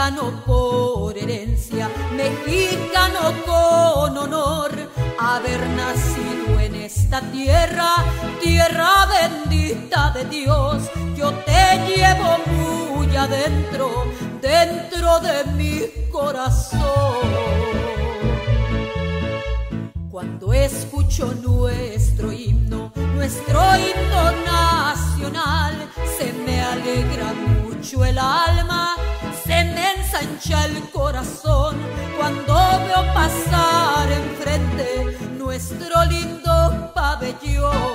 mexicano por herencia, mexicano con honor, haber nacido en esta tierra, tierra bendita de Dios. Yo te llevo muy adentro, dentro de mi corazón. Cuando escucho nuestro himno nacional, se me alegra mucho el alma, se me ensancha el corazón cuando veo pasar enfrente nuestro lindo pabellón.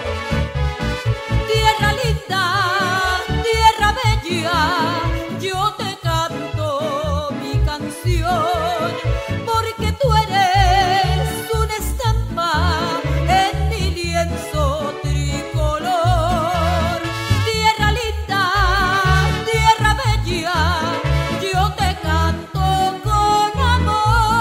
Tierra linda, tierra bella, yo te canto mi canción, porque tú eres una estampa en mi lienzo tricolor. Tierra linda, tierra bella, yo te canto con amor.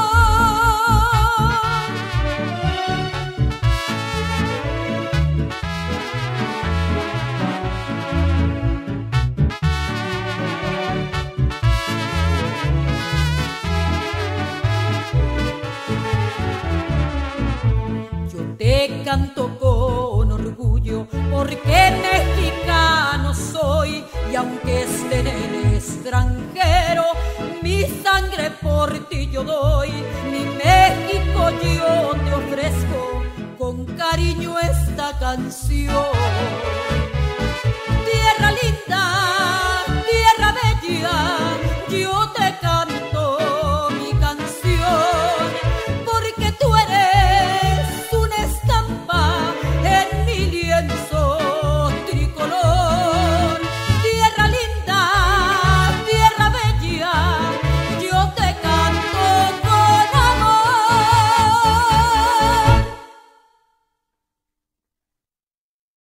Yo te canto con orgullo porque mexicano soy, y aunque esté en el extranjero, mi sangre por ti yo doy. Mi México yo te ofrezco con cariño esta canción.